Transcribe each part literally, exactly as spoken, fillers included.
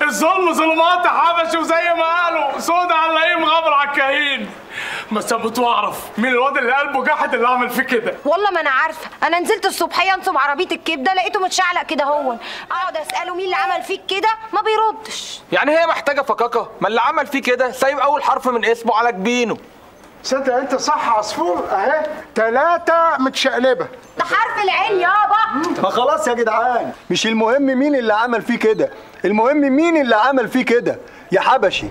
الظلم ظلمات يا حبشي، وزي ما قالوا سودا على اللئيم غابر على الكهين. ما ثبت واعرف مين الواد اللي قلبه جحد اللي عمل فيه كده. والله ما انا عارفه، انا نزلت الصبحيه انصب عربيه الكبده لقيته متشعلق كده، هون اقعد اساله مين اللي عمل فيك كده ما بيردش. يعني هي محتاجه فكاكه؟ ما اللي عمل فيه كده سايب اول حرف من اسمه على جبينه. صدق انت صح عصفور، اهي ثلاثة متشقلبة. ده حرف العين يابا. ما خلاص يا جدعان، مش المهم مين اللي عمل فيه كده، المهم مين اللي عمل فيه كده يا حبشي.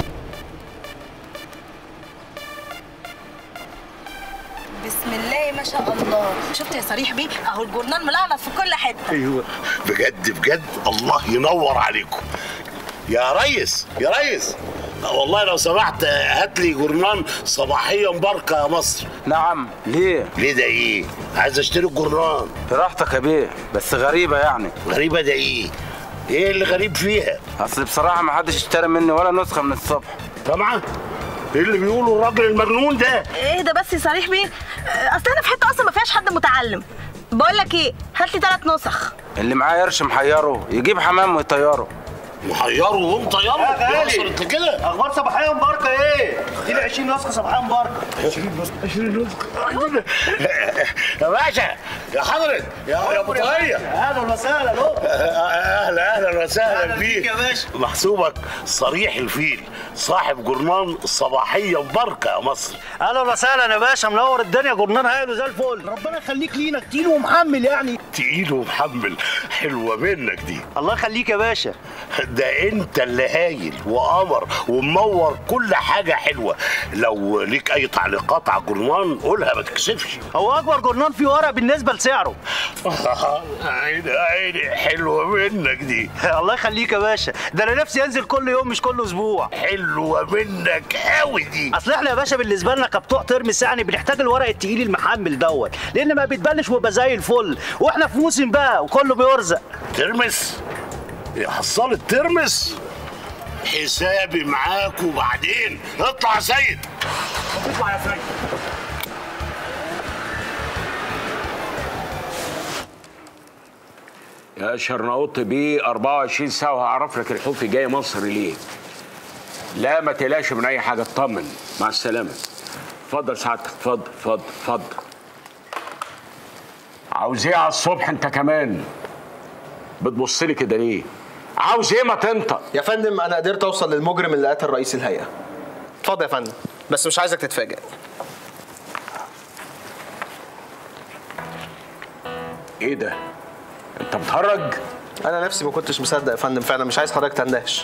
بسم الله ما شاء الله. شفت يا صريح بيه، اهو الجورنال ملعنط في كل حته. ايوه بجد بجد، الله ينور عليكم يا ريس. يا ريس والله لو سمحت هات لي جورنان صباحيه مباركه يا مصر. نعم. ليه؟ ليه ده ايه؟ عايز اشتري الجورنان. براحتك يا بيه، بس غريبه يعني. غريبه ده ايه؟ ايه اللي غريب فيها؟ اصل بصراحه ما حدش اشترى مني ولا نسخه من الصبح. طبعا. ايه اللي بيقوله الراجل المجنون ده؟ ايه ده بس يا صريح بيه، اصل انا في حته اصلا ما فيهاش حد متعلم. بقول لك ايه، هات لي ثلاث نسخ. اللي معاه قرش محيره يجيب حمام ويطيره. محيره ومطيره يا غالي انت كده. اخبار صباحيه مباركه ايه؟ دي ل عشرين نسخه صباحيه مباركه. عشرين نسخه عشرين نسخه يا باشا، يا حضرة، يا يا ابو طاهيه. اهلا وسهلا اهو. اهلا اهلا وسهلا بيك يا باشا. محسوبك صريح الفيل، صاحب جورنان صباحيه مباركه يا مصر. اهلا وسهلا يا باشا، منور الدنيا، جورنان هايل وزي الفل. ربنا يخليك لينا، تقيل ومحمل يعني. تقيل ومحمل، حلوه منك دي. الله يخليك يا باشا. ده انت اللي هايل وقمر ومنور كل حاجه حلوه. لو ليك اي تعليقات على الجورنان قولها ما تكسفش. هو اكبر جورنان فيه ورق بالنسبه لسعره. عيني عيني، حلوه منك دي. الله يخليك يا باشا، ده انا نفسي انزل كل يوم مش كل اسبوع. حلوه منك قوي دي. اصل احنا يا باشا بالنسبه لنا كبتوع ترمس يعني بنحتاج الورق التقيل المحمل دوت، لان ما بيتبلش ويبقى زي الفل، واحنا في موسم بقى وكله بيرزق. ترمس يا حصال الترمس، حسابي معاك. وبعدين اطلع يا سيد. اطلع يا سيد. يا شرناوط بيه أربعة وعشرين ساعة وهعرف لك الحوفي جاي مصر ليه. لا ما تقلقش من أي حاجة، اطمن. مع السلامة. اتفضل سعادتك، اتفضل اتفضل اتفضل. عاوز إيه على الصبح أنت كمان؟ بتبص لي كده ليه؟ عاوز إيه ما تنطق؟ يا فندم أنا قدرت أوصل للمجرم اللي قتل رئيس الهيئة. اتفضل يا فندم، بس مش عايزك تتفاجئ. إيه ده؟ أنت بتهرج؟ أنا نفسي ما كنتش مصدق يا فندم، فعلا مش عايز حضرتك تندهش.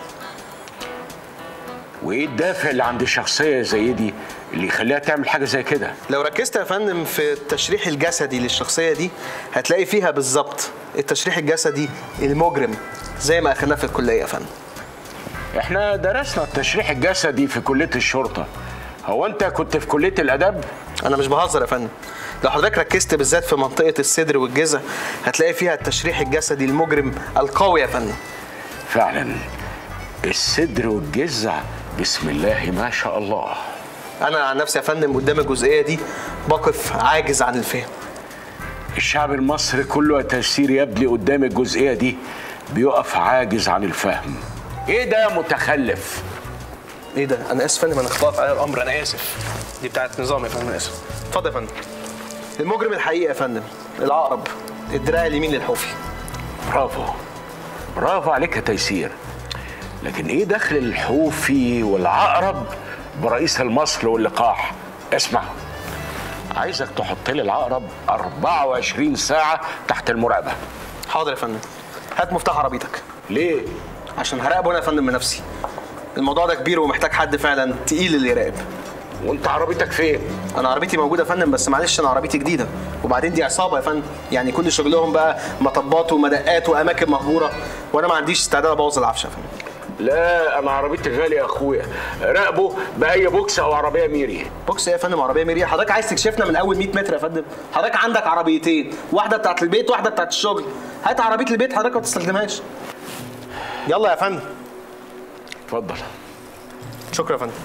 وإيه الدافع اللي عند شخصية زي دي اللي يخليها تعمل حاجة زي كده؟ لو ركزت يا فندم في التشريح الجسدي للشخصية دي هتلاقي فيها بالظبط التشريح الجسدي المجرم زي ما أخدناه في الكلية يا فندم. إحنا درسنا التشريح الجسدي في كلية الشرطة. هو أنت كنت في كلية الآداب؟ أنا مش بهزر يا فندم. لو حضرتك ركزت بالذات في منطقة الصدر والجذع هتلاقي فيها التشريح الجسدي المجرم القوي يا فندم. فعلا الصدر والجذع بسم الله ما شاء الله. أنا عن نفسي يا فندم قدام الجزئية دي بقف عاجز عن الفهم. الشعب المصري كله يا تيسير يا ابني قدام الجزئية دي بيقف عاجز عن الفهم. ايه ده يا متخلف؟ ايه ده؟ انا اسف يا فندم، انا اختلط عليا الامر، انا اسف. دي بتاعت نظام يا فندم، انا اسف. اتفضل يا فندم. المجرم الحقيقي يا فندم العقرب، الدراع اليمين للحوفي. برافو برافو عليك يا تيسير. لكن ايه دخل الحوفي والعقرب برئيس المصل واللقاح؟ اسمع، عايزك تحط لي العقرب أربعة وعشرين ساعة تحت المراقبة. حاضر يا فندم. هات مفتاح عربيتك. ليه؟ عشان هراقبه انا يا فندم بنفسي. الموضوع ده كبير ومحتاج حد فعلا تقيل اللي يراقب. وانت عربيتك فين؟ انا عربيتي موجوده يا فندم، بس معلش انا عربيتي جديده، وبعدين دي عصابه يا فندم، يعني كل شغلهم بقى مطبات ومدقات واماكن مهجوره، وانا ما عنديش استعداد ابوظ العفشه يا فندم. لا انا عربيتي غاليه يا اخويا، راقبه باي بوكس او عربيه ميري. بوكس ايه يا فندم؟ عربيه ميري؟ حضرتك عايز تكشفنا من اول مية متر يا فندم؟ حضرتك عندك عربيتين، واحده بتاعت البيت واحده بتاعت الشغل. هات عربيه البيت حضرتك ما تستخدمهاش. يلا يا فندم. اتفضل. شكرا يا فندم.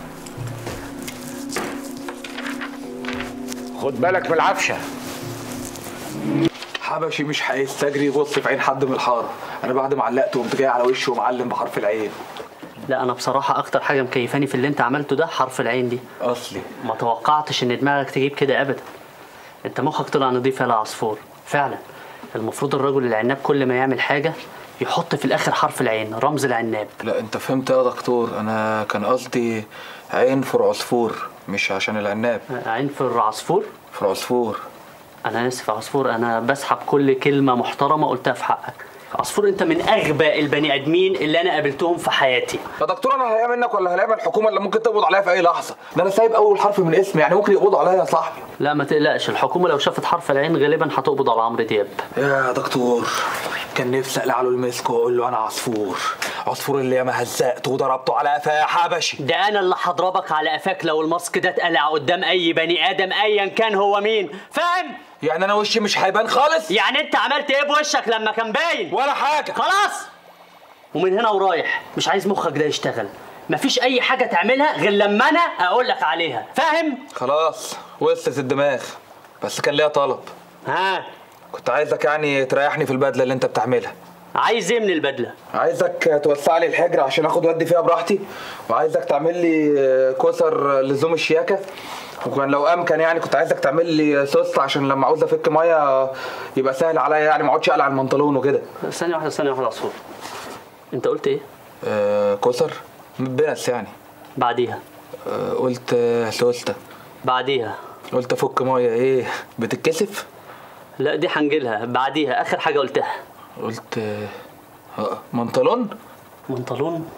خد بالك من العفشه. حبشي مش هيستجري يبص في عين حد من الحاره. انا بعد ما علقته قمت جاي على وشه ومعلم بحرف العين. لا انا بصراحه اكتر حاجه مكيفاني في اللي انت عملته ده حرف العين دي. اصلي ما توقعتش ان دماغك تجيب كده ابدا. انت مخك طلع نضيف يا عصفور فعلا. المفروض الرجل العناب كل ما يعمل حاجه يحط في الاخر حرف العين، رمز العناب. لا انت فهمت يا دكتور، انا كان قصدي عين فر عصفور مش عشان العناب. عين فر عصفور؟ فر عصفور. انا اسف يا عصفور، انا بسحب كل كلمه محترمه قلتها في حقك. عصفور انت من اغبى البني ادمين اللي انا قابلتهم في حياتي. يا دكتور انا هلاقيها منك ولا هلاقيها من الحكومه اللي ممكن تقبض عليا في اي لحظه؟ ده انا سايب اول حرف من اسمي، يعني ممكن يقبضوا عليا يا صاحبي. لا ما تقلقش، الحكومه لو شافت حرف العين غالبا هتقبض على عمرو دياب. يا دكتور كان نفسي اقلع له المسك واقول له انا عصفور، عصفور اللي ياما هزقته وضربته على قفاه يا حبشي. ده انا اللي هضربك على قفاك لو الماسك ده اتقلع قدام اي بني ادم ايا كان هو مين، فاهم؟ يعني انا وشي مش هيبان خالص؟ يعني انت عملت ايه بوشك لما كان باين؟ ولا حاجه. خلاص ومن هنا ورايح مش عايز مخك ده يشتغل. مفيش اي حاجه تعملها غير لما انا اقول لك عليها، فاهم؟ خلاص وصلت الدماغ، بس كان ليا طلب. ها؟ كنت عايزك يعني تريحني في البدله اللي انت بتعملها. عايز ايه من البدله؟ عايزك توسع لي الحجر عشان اخد ودي فيها براحتي، وعايزك تعمل لي كسر لزوم الشياكه، وكان لو امكن يعني كنت عايزك تعمل لي سوست عشان لما عاوز افك ميه يبقى سهل عليا، يعني ما اقعدش اقلع البنطلون وكده. ثانيه واحده ثانيه واحده عصفور، انت قلت ايه؟ آه كسر بنس يعني. بعديها آه قلت سوسته. بعديها قلت افك ميه. ايه بتتكسف؟ لا دي هنجيلها بعديها. اخر حاجه قلتها قلت آه منطلون. منطلون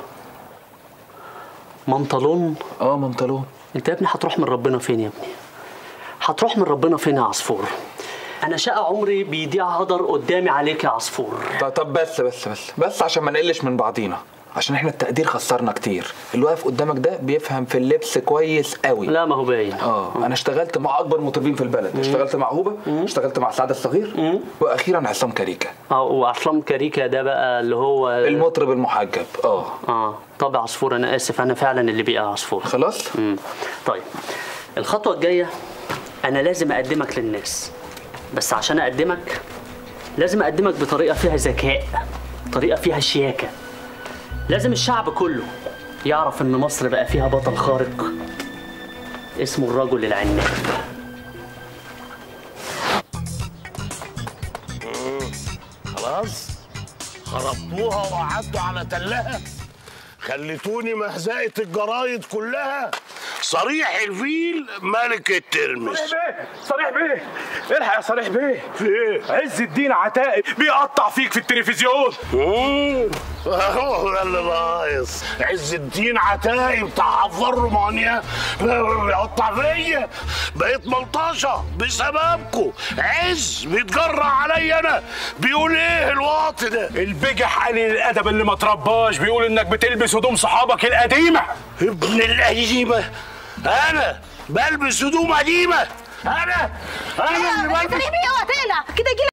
منطلون اه منطلون. انت يا ابني هتروح من ربنا فين يا ابني؟ هتروح من ربنا فين يا عصفور؟ انا شقى عمري بيضيع هدر قدامي عليك يا عصفور. طب بس بس بس بس عشان ما نقلش من بعضينا، عشان احنا التقدير خسرنا كتير. اللي واقف قدامك ده بيفهم في اللبس كويس قوي. لا ما هو باين. اه انا اشتغلت مع اكبر مطربين في البلد. مم. اشتغلت مع هوبه، مم. اشتغلت مع سعد الصغير، مم. واخيرا عصام كاريكا. اه وعصام كاريكا ده بقى اللي هو المطرب المحجب. اه اه طب يا عصفور انا اسف، انا فعلا اللي بقى عصفور. خلاص. امم طيب الخطوه الجايه انا لازم اقدمك للناس، بس عشان اقدمك لازم اقدمك بطريقه فيها ذكاء، طريقه فيها شياكه. لازم الشعب كله يعرف ان مصر بقى فيها بطل خارق اسمه الرجل العناب. خلاص خربتوها وقعدتوا على تلها، خليتوني مهزقة الجرايد كلها. صريح الفيل ملك الترمس. صريح بيه صريح بيه الحق يا صريح بيه. في ايه؟ عز الدين عتائق بيقطع فيك في التلفزيون. امم هو ده اللي ناقص. عز الدين عتائق بتاع عفار رومانيا بيقطع فيا. بقيت ملطشه بسببكم. عز بيتجرع عليا انا، بيقول ايه الواطي ده؟ البجح قليل الادب اللي ما ترباش بيقول انك بتلبس هدوم صحابك القديمه. ابن القديمه؟ انا بلبس هدوم قديمه؟ انا انا اللي بلبس. اوعى تقلع كده يجي